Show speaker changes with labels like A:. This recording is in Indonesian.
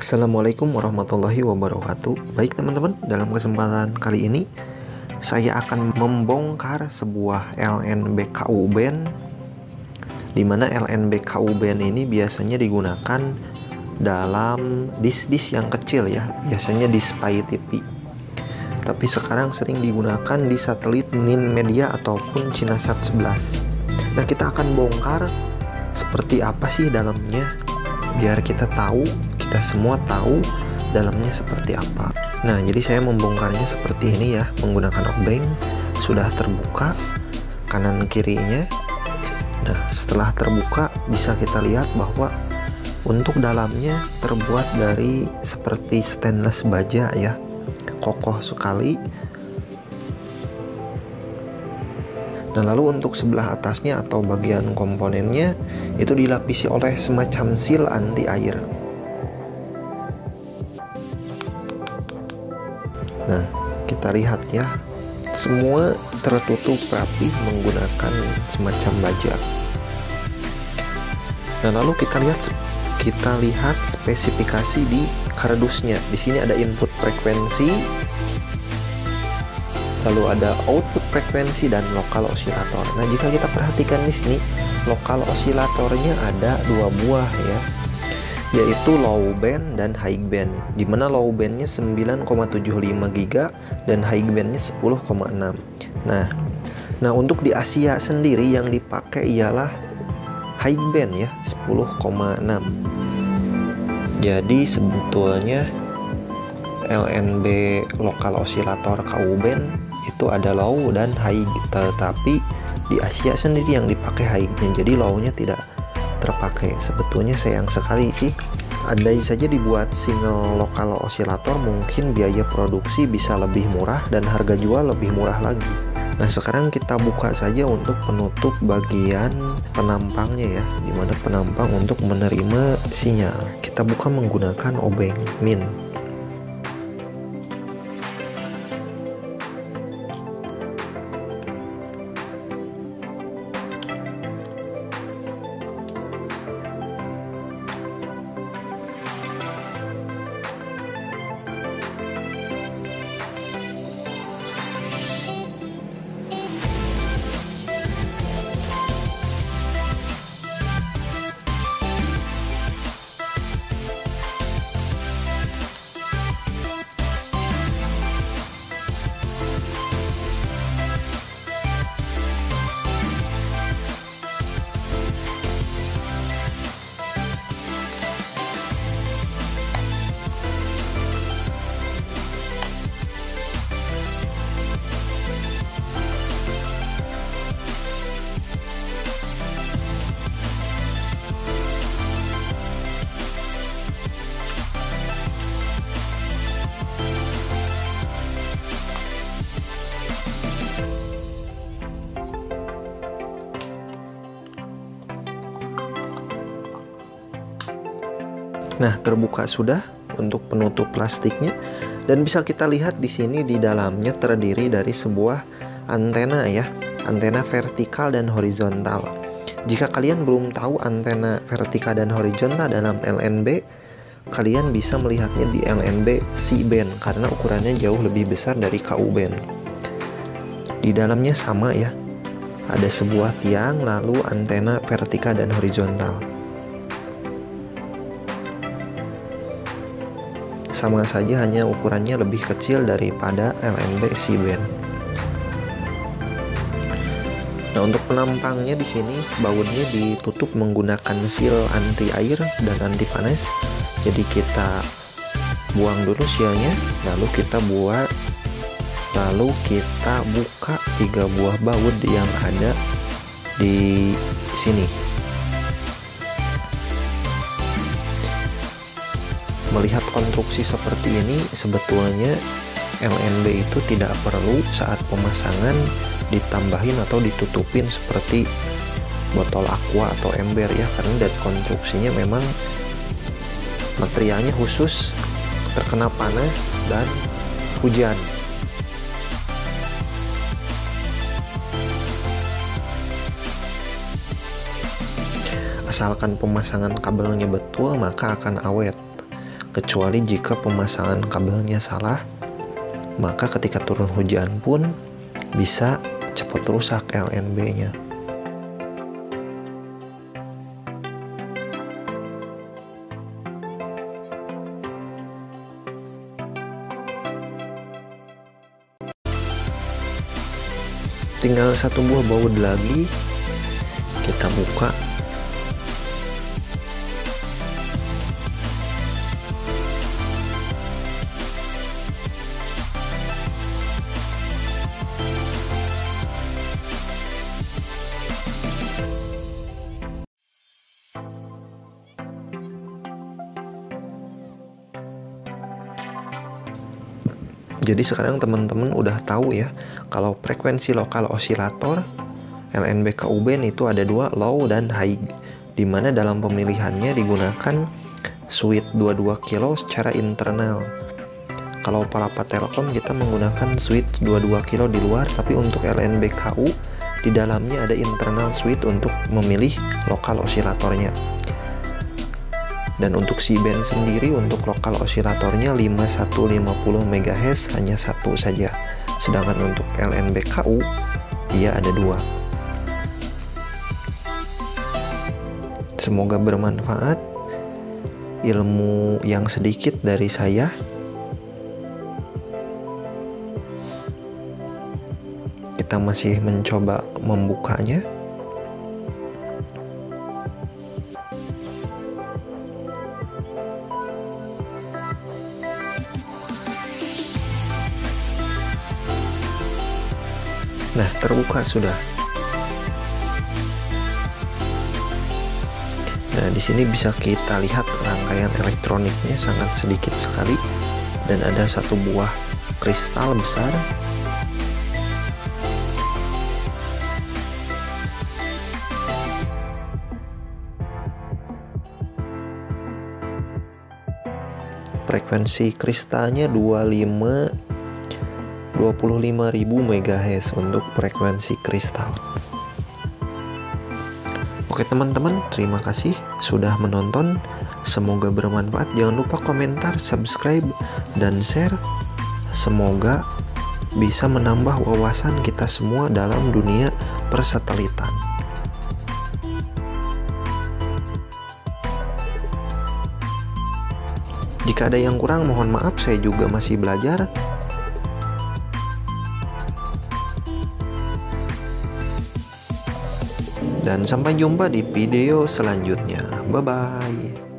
A: Assalamualaikum warahmatullahi wabarakatuh. Baik teman-teman, dalam kesempatan kali ini saya akan membongkar sebuah LNB-KU band, di mana LNB-KU band ini biasanya digunakan dalam disk-disk yang kecil ya, biasanya di Spy TV. Tapi sekarang sering digunakan di satelit Ninmedia ataupun Cinasat 11. Nah, kita akan bongkar seperti apa sih dalamnya, biar kita semua tahu dalamnya seperti apa. Nah, jadi saya membongkarnya seperti ini ya, menggunakan obeng. Sudah terbuka kanan kirinya. Nah, setelah terbuka bisa kita lihat bahwa untuk dalamnya terbuat dari seperti stainless baja ya, kokoh sekali. Dan lalu untuk sebelah atasnya atau bagian komponennya itu dilapisi oleh semacam seal anti air. Nah, kita lihat ya, semua tertutup rapi menggunakan semacam baja. Nah, lalu kita lihat spesifikasi di kardusnya. Di sini ada input frekuensi, lalu ada output frekuensi dan lokal osilator. Nah, jika kita perhatikan di sini, lokal osilatornya ada dua buah ya, yaitu low band dan high band, dimana low bandnya 9,75 GHz dan high bandnya 10,6. Nah untuk di Asia sendiri yang dipakai ialah high band ya, 10,6. Jadi sebetulnya LNB lokal osilator KU band itu ada low dan high, tetapi di Asia sendiri yang dipakai high band, jadi low-nya tidak terpakai. Sebetulnya sayang sekali sih. Andai saja dibuat single lokal osilator, mungkin biaya produksi bisa lebih murah dan harga jual lebih murah lagi. Nah, sekarang kita buka saja untuk penutup bagian penampangnya ya, dimana penampang untuk menerima sinyal. Kita buka menggunakan obeng min. Nah, terbuka sudah untuk penutup plastiknya, dan bisa kita lihat di sini di dalamnya terdiri dari sebuah antena ya, antena vertikal dan horizontal. Jika kalian belum tahu antena vertikal dan horizontal dalam LNB, kalian bisa melihatnya di LNB C-band karena ukurannya jauh lebih besar dari KU band. Di dalamnya sama ya, ada sebuah tiang lalu antena vertikal dan horizontal. Sama saja, hanya ukurannya lebih kecil daripada LNB C-band. Nah, untuk penampangnya di sini bautnya ditutup menggunakan seal anti air dan anti panas. Jadi kita buang dulu sealnya, lalu kita buka 3 buah baut yang ada di sini. Melihat konstruksi seperti ini, sebetulnya LNB itu tidak perlu saat pemasangan ditambahin atau ditutupin seperti botol aqua atau ember ya, karena dari konstruksinya memang materialnya khusus terkena panas dan hujan. Asalkan pemasangan kabelnya betul, maka akan awet. kecuali jika pemasangan kabelnya salah, maka ketika turun hujan pun bisa cepat rusak LNB-nya. Tinggal satu buah baut lagi, kita buka. Jadi sekarang teman-teman udah tahu ya, kalau frekuensi lokal osilator LNB KU-band itu ada dua, low dan high, dimana dalam pemilihannya digunakan switch 22 kilo secara internal. Kalau Palapa Telkom kita menggunakan switch 22 kilo di luar, tapi untuk LNB KU di dalamnya ada internal switch untuk memilih lokal osilatornya. Dan untuk si band sendiri, untuk lokal osilatornya 5150 MHz hanya satu saja. Sedangkan untuk LNB KU dia ada dua. Semoga bermanfaat ilmu yang sedikit dari saya. Kita masih mencoba membukanya. Nah, terbuka sudah. Nah, di sini bisa kita lihat rangkaian elektroniknya sangat sedikit sekali dan ada satu buah kristal besar. Frekuensi kristalnya 25.000 MHz untuk frekuensi kristal. Oke teman-teman, terima kasih sudah menonton. Semoga bermanfaat. Jangan lupa komentar, subscribe, dan share. Semoga bisa menambah wawasan kita semua dalam dunia persatelitan. Jika ada yang kurang, mohon maaf, saya juga masih belajar. Dan sampai jumpa di video selanjutnya. Bye-bye.